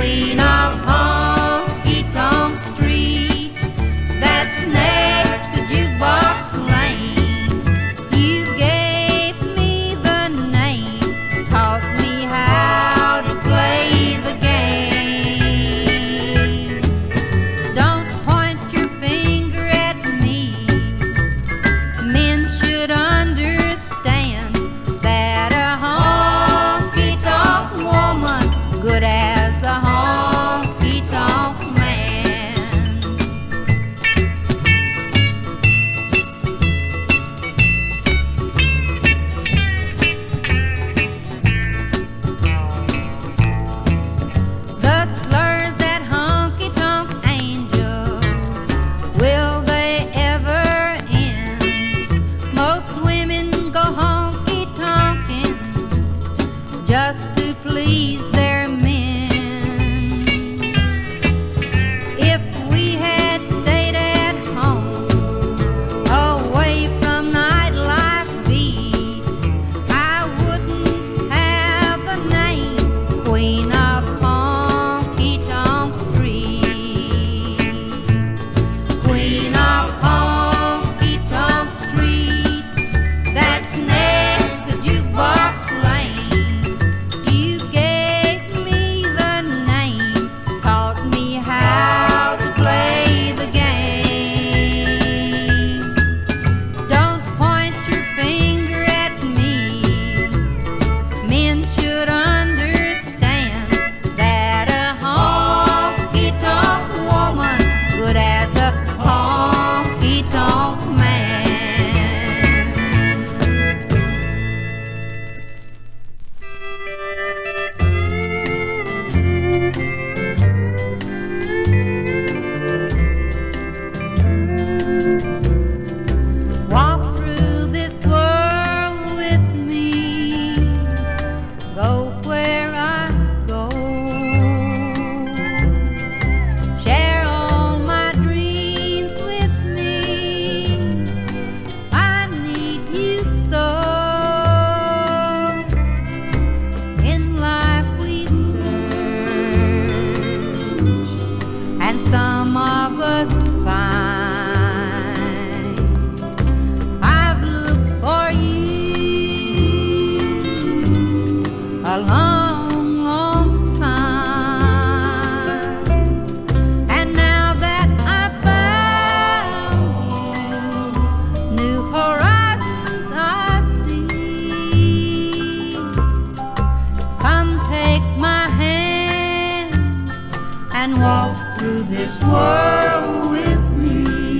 queen of Honky Tonk Street, that's next to Jukebox Lane. You gave me the name, taught me how to play the game. Don't point your finger at me. Men should understand that a honky-tonk woman's good as a honky-tonk man. The slurs at honky-tonk angels, will they ever end? Most women go honky-tonking just to please their men. If we had stayed at home, away from nightlife beat, I wouldn't have the name Queen of Honky Tonk Street. Queen of Honky Tonk Street, that's next to Jukebox Lane. You gave me the name, taught me how to play the game. Don't point your finger at me. Men should understand that a honky-tonk woman's good as a honky-tonk man. Walk through this world with me, go where I go, share all my dreams with me. I need you so. In life we search, and some of us find. I've looked for you a long, long time, and now that I've found you, new horizons I see. Come take my hand and walk through this world with me.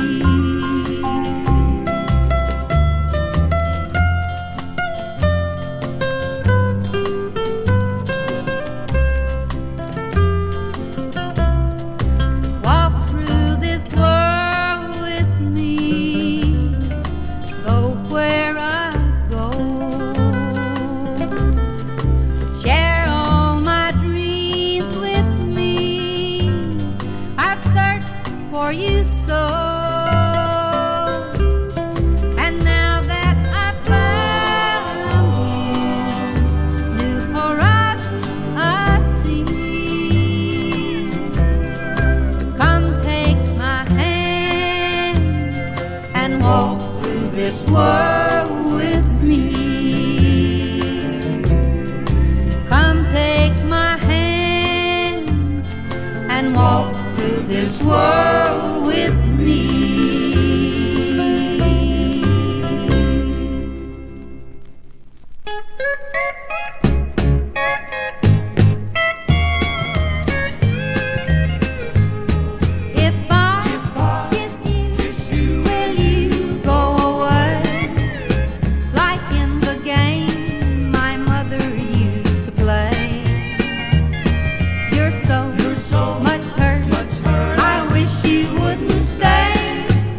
Walk through this world with me, go where I go, share all my dreams with me. I've searched for you so, and now that I've found you, new horizons I see. Come take my hand and walk through this world with me. Come take my hand and walk through this world with me. If I kiss you, will you go away? Like in the game my mother used to play. You're so much hurt. I wish you wouldn't stay.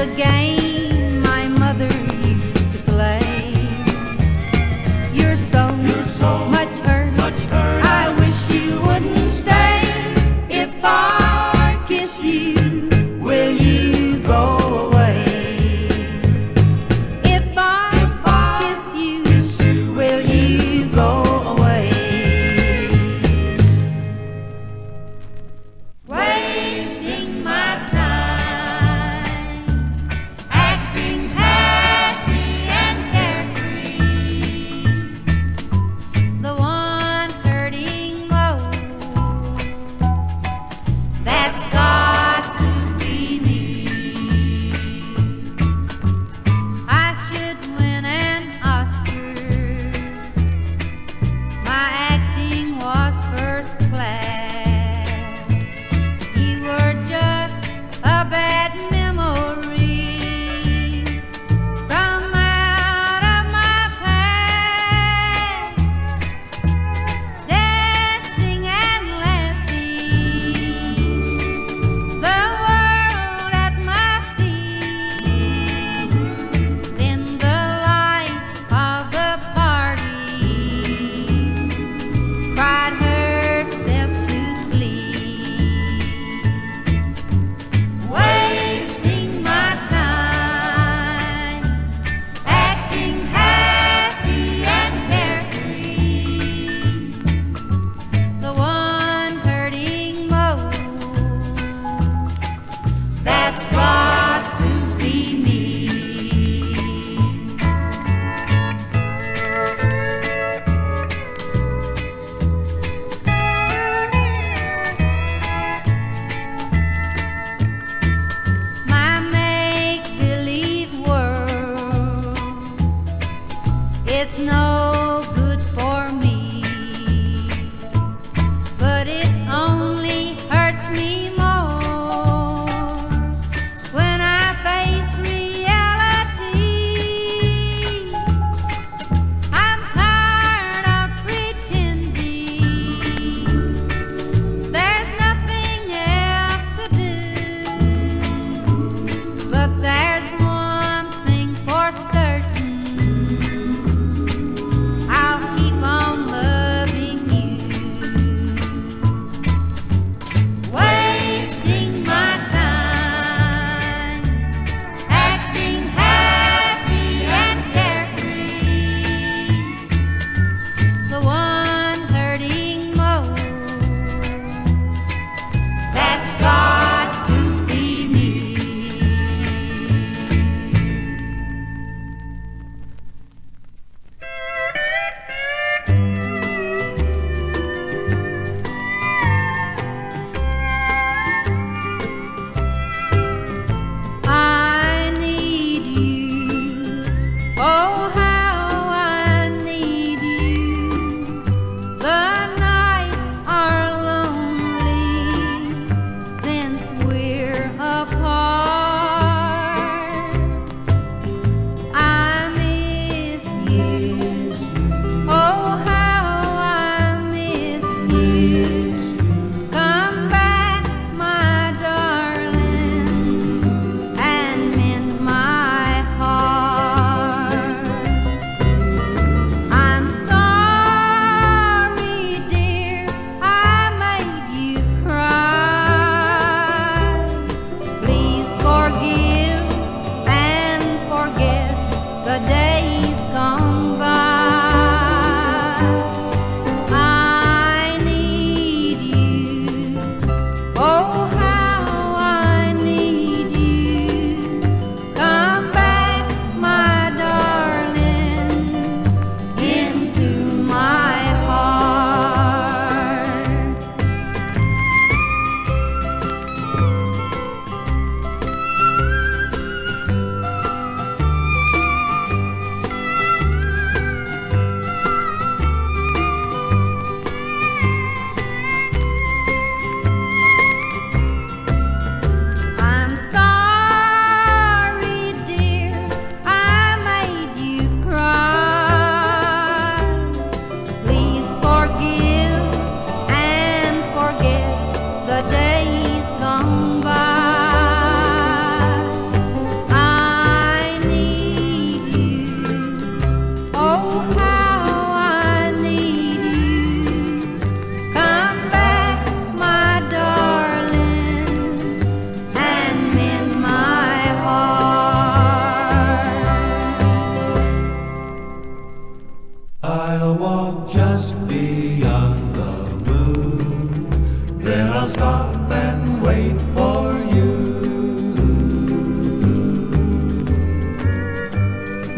a game my mother used to play. You're so much hurt. I wish you wouldn't stay. If I kiss you, will you go away? If I kiss you, will you go away? Wasting my time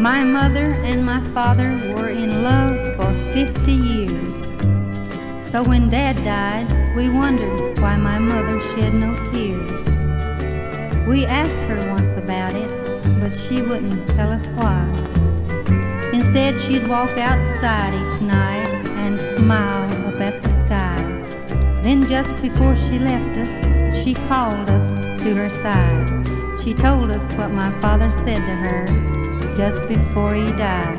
My mother and my father were in love for 50 years. So when Dad died, we wondered why my mother shed no tears. We asked her once about it, but she wouldn't tell us why. Instead, she'd walk outside each night and smile up at the sky. Then just before she left us, she called us to her side. She told us what my father said to her just before he died.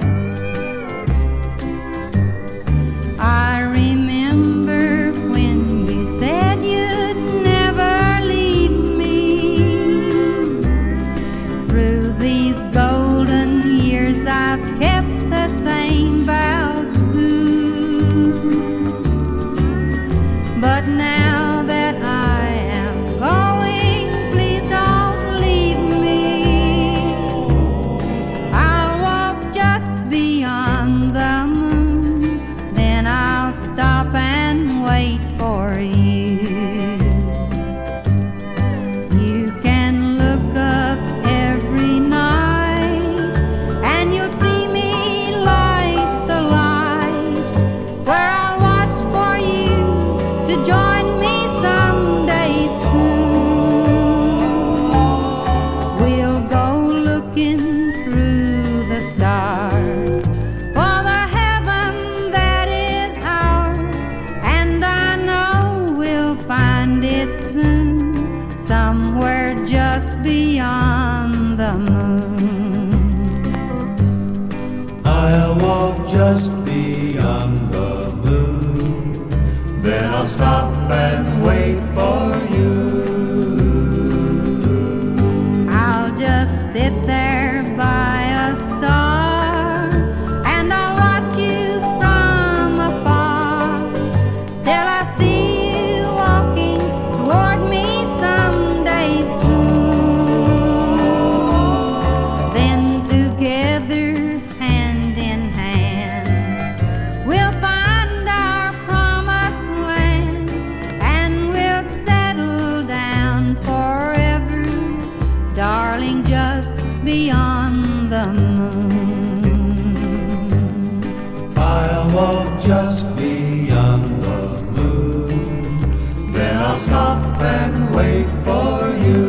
I remember when you said you'd never leave me. Through these golden years I've kept the same vow too. But now that I am going, please don't leave me. I'll walk just beyond the moon, then I'll stop and wait for you. You can look up every night and you'll see me light the light, where I'll watch for you to join me someday soon. We'll go looking through the stars for the heaven that is ours, and I know we'll find it soon, somewhere just beyond the moon. I'll walk just beyond the moon, then I'll stop and wait for you. I'll just sit there by a star and I'll watch you from afar till I see you walking toward me someday soon. Then together, hand in hand, we'll find our promised land and we'll settle down forever, darling, just beyond the moon. I'll walk just beyond the moon, then I'll stop and wait for you.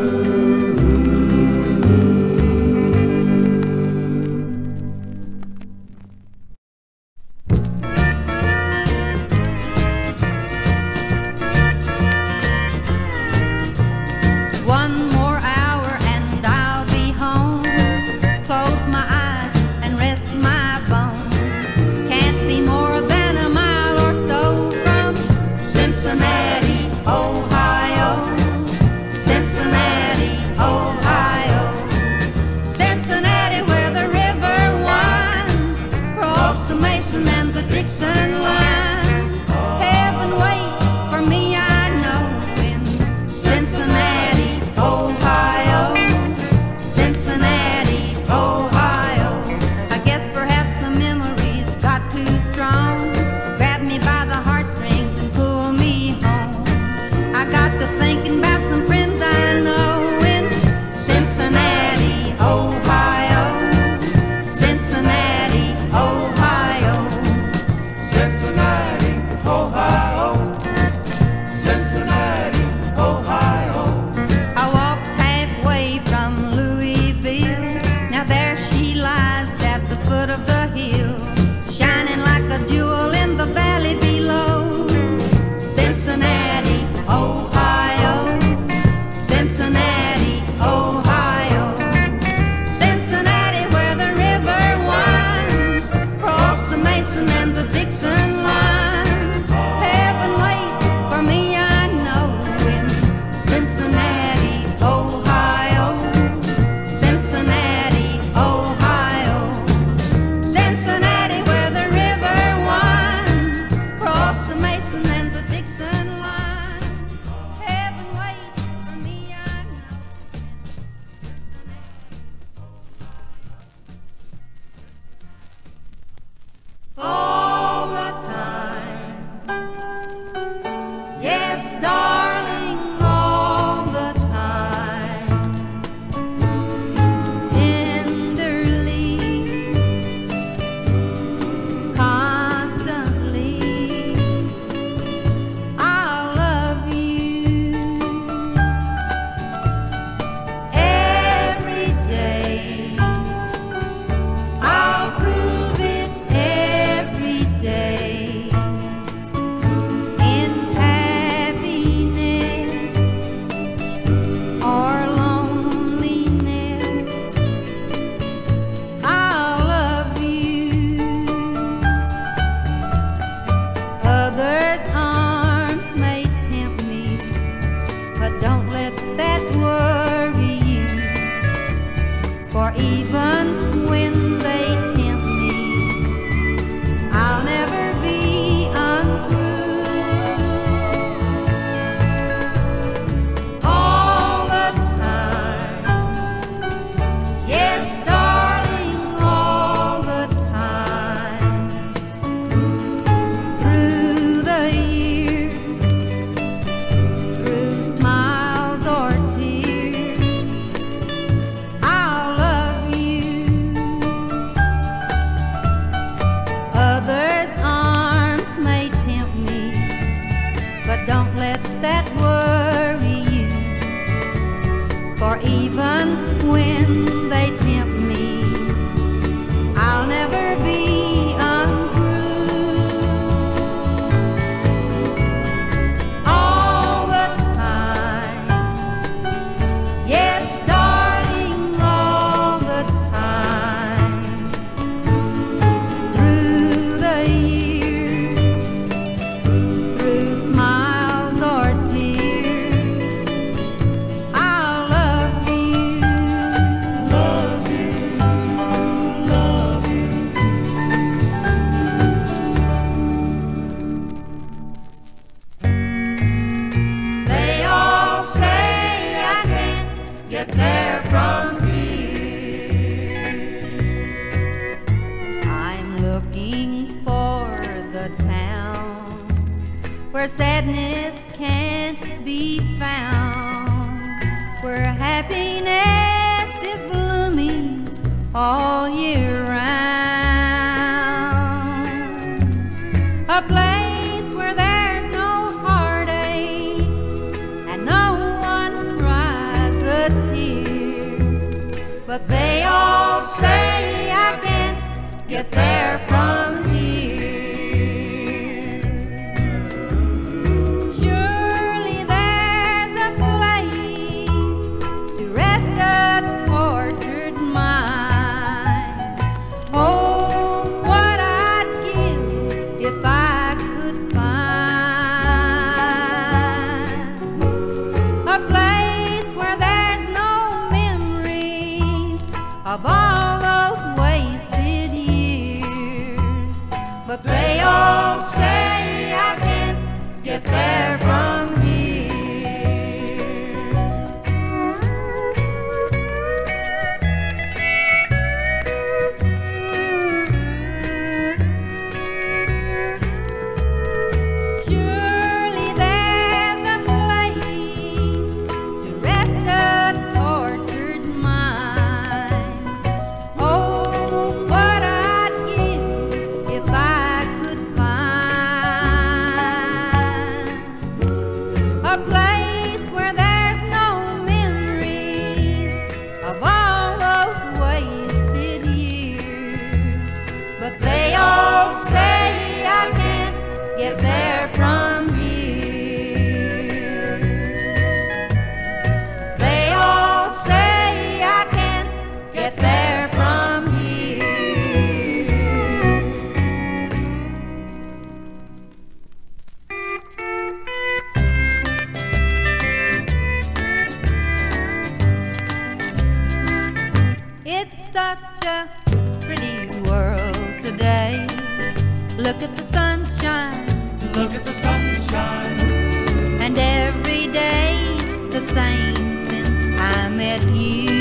One more hour and I'll be home. Close my eyes and rest my bones. Can't be more than a mile or so from Cincinnati, Ohio. Cincinnati, For even when they tempt me, I'll never be untrue. All the time, yes, darling, all the time. Through the years, through smiles or tears, I'll love you. Others' arms may tempt me, but don't let that worry you. For even when they tempt me, I'll never be untrue. All the time, yes, darling, all the time. Through the years, through smiles or tears, I'll love you. Love you, love you. They all say I can't get there from here. I'm looking for the town where sadness can't be found, where happiness is blooming all year round. A place where there's no heartaches and no one cries a tear. But they all say I can't get there from here. Surely there's a place to rest a tortured mind. Oh, what I'd give if I could find a place where there's no memories of all those wasted years. But they all say I can't get there from here. Surely there's a place to rest a tortured mind. Oh, what I'd give if I could find a place where there's no memories of all those wasted years. But they all say I can't get there from here. They all say I can't get there from here. It's such a pretty world today. Look at the sunshine, Look at the sunshine. and every day's the same since I met you.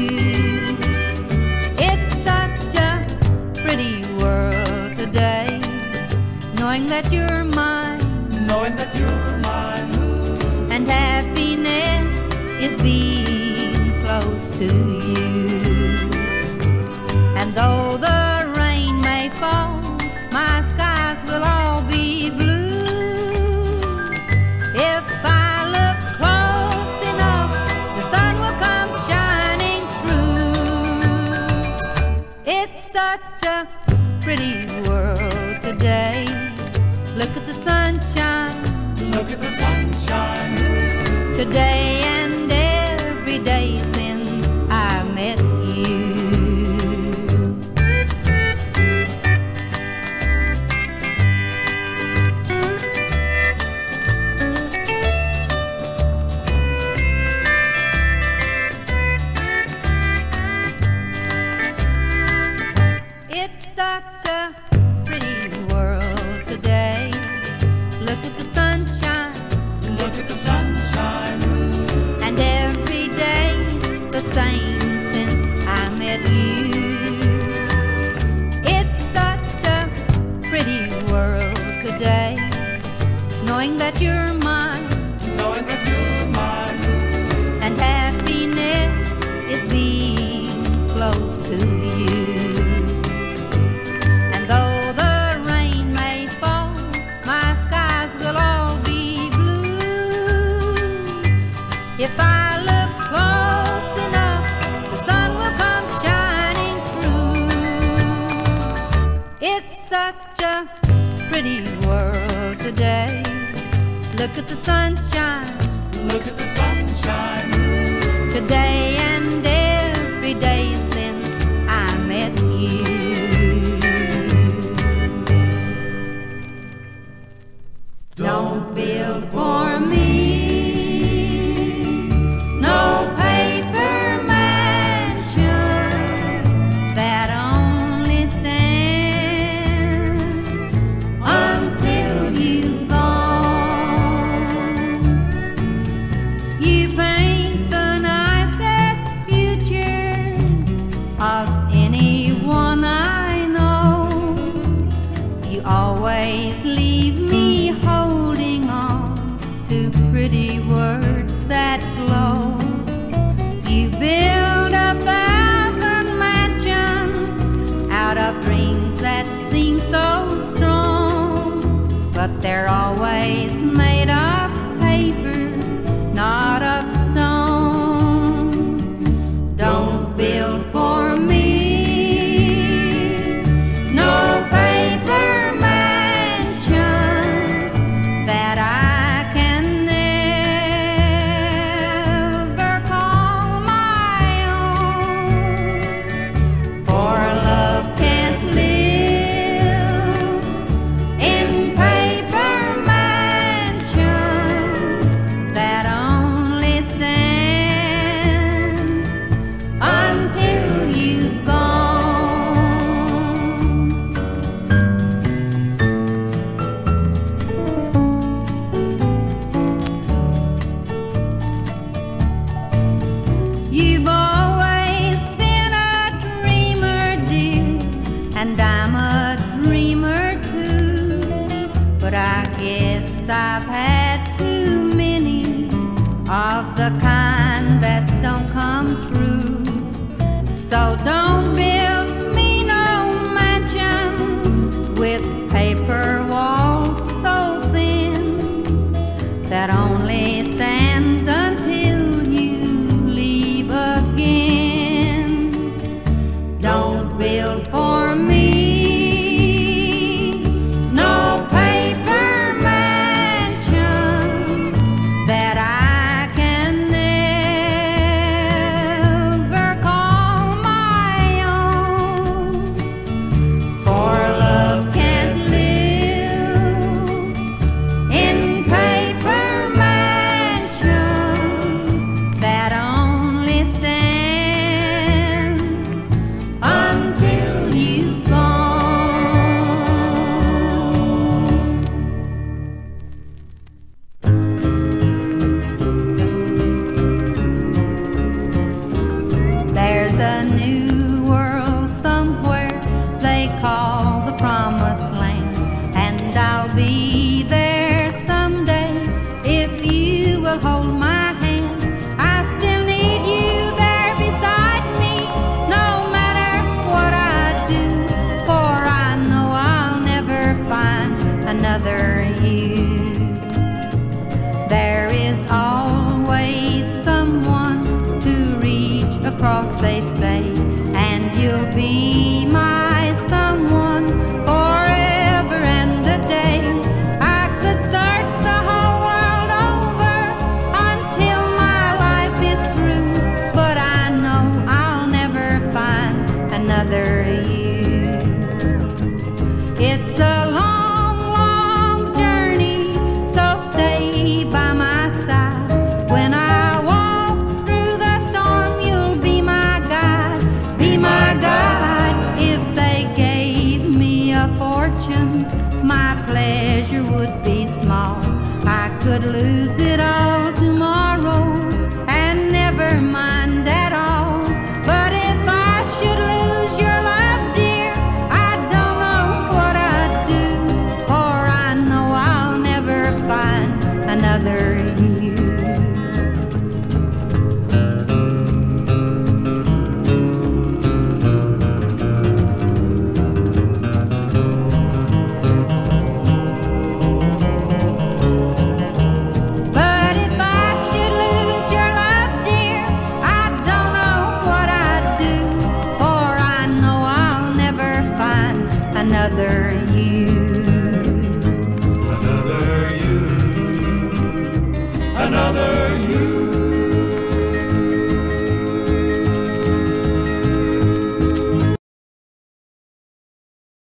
It's such a pretty world today, knowing that you're mine, Knowing that you're mine. and happiness is being close to you. And though the rain may fall, my skies will all be blue. If I look close enough, the sun will come shining through. It's such a pretty world today. Look at the sunshine Look at the sunshine. today and every day since I met you. met you. It's such a pretty world today, knowing that you're mine, and happiness is being close to you. And though the rain may fall, my skies will all be blue. If I look close enough, the sun will come shining through. It's such a pretty world today. Look at the sunshine. Look at the sunshine. Today and every day since I met you. Don't build for me no paper mansions that only stand until you've gone. You paint the nicest futures of anyone I know. You always leave me holding on to pretty words that glow. You build 1,000 mansions out of dreams that seem so strong, but they're always made of paper, not of stone. Don't build for me no paper mansions that I can never call my own. For love can't live in paper mansions that only stand until you've gone. You've always been a dreamer, dear, and I'm a dreamer too. But I guess I've had too many of the kind that don't come true. So don't build me no mansion with paper walls so thin that only stand until you leave again. Don't build for me no paper mansions that I can never call my own. For love can't live in paper mansions that only stand until you've gone. There's a new world somewhere they call the promised land, and I'll be there someday if you will hold my hand. I still need you there beside me, no matter what I do, for I know I'll never find another you. There is always someone to reach across, they say, and you'll be my someone forever and a day. I could search the whole world over until my life is through, but I know I'll never find another you. It's a long, long journey, so stay by my side. When I walk through the storm, you'll be my guide. another